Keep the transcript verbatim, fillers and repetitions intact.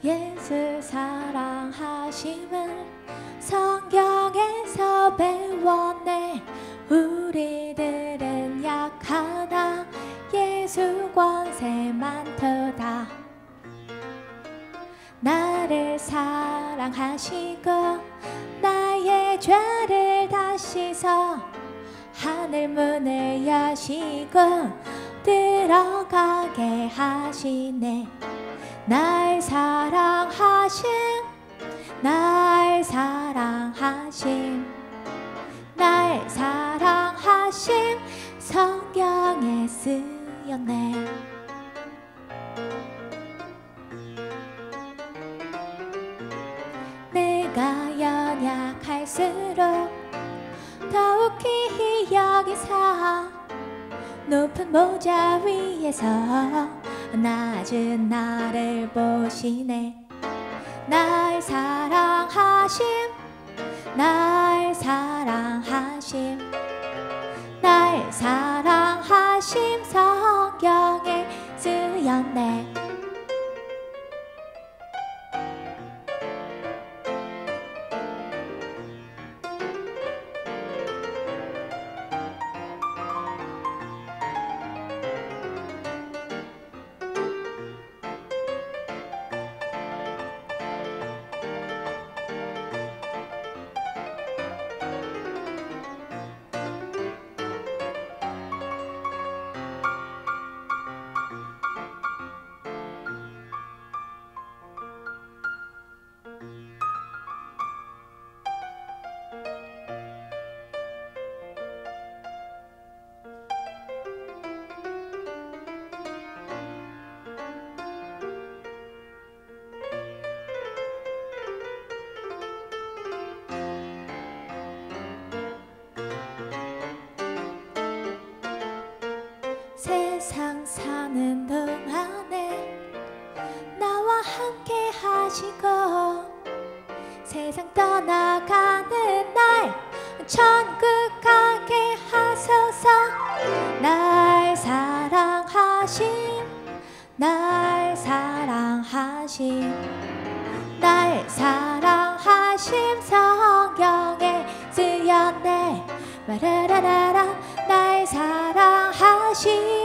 예수 사랑하심을 성경에서 배웠네. 우리들은 약하나 예수 권세 많도다. 나를 사랑하시고 나의 죄를 다 씻어 하늘 문을 여시고 들어가게 하시네. 날 사랑하심, 날 사랑하심, 날 사랑하심 성경에 쓰였네. 내가 연약할수록 더욱 귀히 여기사 높은 모자 위에서 낮은 나를 보시네. 날 사랑하심, 날 사랑하심, 날 사랑하심 성경에 쓰였네. 세상 사는 동안에 나와 함께 하시고 세상 떠나가는 날 천국 가게 하소서. 날 사랑하심, 날 사랑하심, 날 사랑하심 성경에 쓰였네. 마라라라라 날 사랑하심